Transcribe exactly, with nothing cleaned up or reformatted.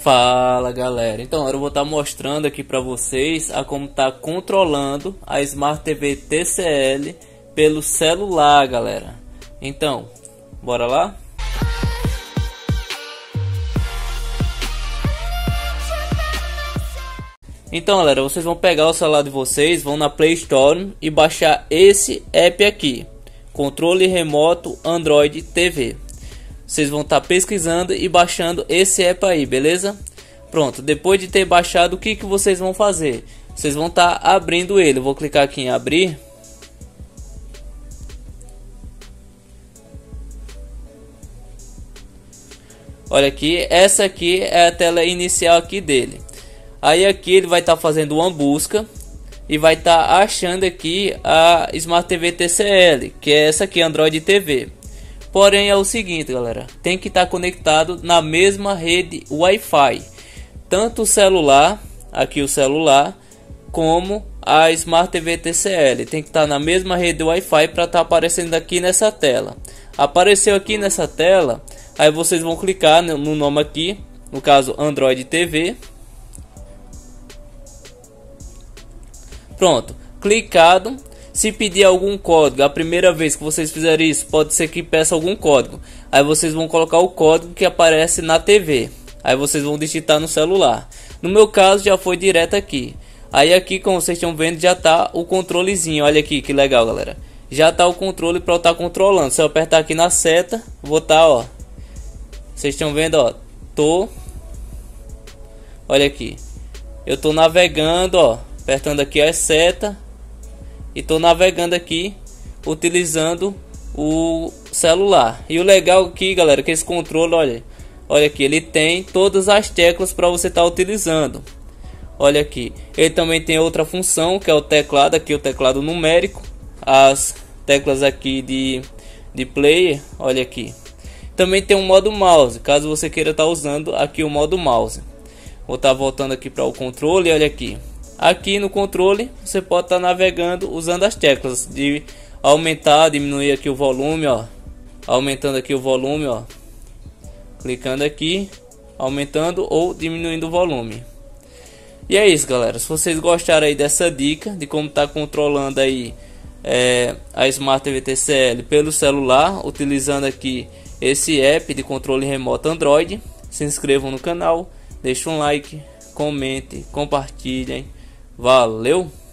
Fala galera, então eu vou estar mostrando aqui para vocês a como tá controlando a Smart T V T C L pelo celular, galera. Então, bora lá? Então galera, vocês vão pegar o celular de vocês, vão na Play Store e baixar esse app aqui, Controle Remoto Android T V. Vocês vão estar pesquisando e baixando esse app aí, beleza? Pronto, depois de ter baixado, o que que vocês vão fazer? Vocês vão estar abrindo ele. Eu vou clicar aqui em abrir. Olha aqui, essa aqui é a tela inicial aqui dele. Aí aqui ele vai estar fazendo uma busca e vai estar achando aqui a Smart T V T C L, que é essa aqui, Android T V. Porém é o seguinte, galera, tem que estar conectado na mesma rede Wi-Fi, tanto o celular, aqui o celular, como a Smart T V T C L, tem que estar na mesma rede Wi-Fi para estar aparecendo aqui nessa tela. Apareceu aqui nessa tela, aí vocês vão clicar no nome aqui, no caso Android T V. Pronto, clicado. Se pedir algum código, a primeira vez que vocês fizerem isso, pode ser que peça algum código. Aí vocês vão colocar o código que aparece na T V. Aí vocês vão digitar no celular. No meu caso já foi direto aqui. Aí aqui, como vocês estão vendo, já tá o controlezinho. Olha aqui que legal, galera. Já tá o controle para eu estar controlando. Se eu apertar aqui na seta, vou tá, ó. Vocês estão vendo, ó. Tô. Olha aqui. Eu tô navegando, ó. Apertando aqui a seta. E tô navegando aqui utilizando o celular. E o legal aqui, galera, que esse controle, olha, olha aqui, ele tem todas as teclas para você estar tá utilizando. Olha aqui, ele também tem outra função que é o teclado, aqui o teclado numérico, as teclas aqui de de player, olha aqui. Também tem um modo mouse, caso você queira estar tá usando aqui o modo mouse. Vou estar tá voltando aqui para o controle, olha aqui. Aqui no controle você pode estar tá navegando usando as teclas de aumentar, diminuir aqui o volume, ó. Aumentando aqui o volume, ó. Clicando aqui, aumentando ou diminuindo o volume. E é isso, galera. Se vocês gostaram aí dessa dica de como tá controlando aí é, a Smart T V T C L pelo celular, utilizando aqui esse app de controle remoto Android, se inscrevam no canal, deixem um like, comente, compartilhem. Valeu!